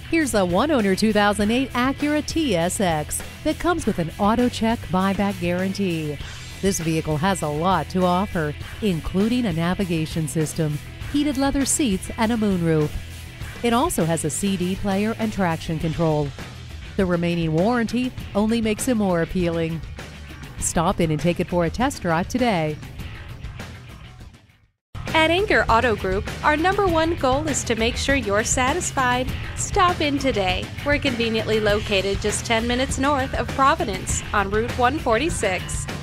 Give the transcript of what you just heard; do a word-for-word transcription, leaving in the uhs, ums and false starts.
Here's a one-owner two thousand eight Acura T S X that comes with an AutoCheck buyback guarantee. This vehicle has a lot to offer, including a navigation system, heated leather seats, and a moonroof. It also has a C D player and traction control. The remaining warranty only makes it more appealing. Stop in and take it for a test drive today. At Anchor Auto Group, our number one goal is to make sure you're satisfied. Stop in today. We're conveniently located just ten minutes north of Providence on Route one forty-six.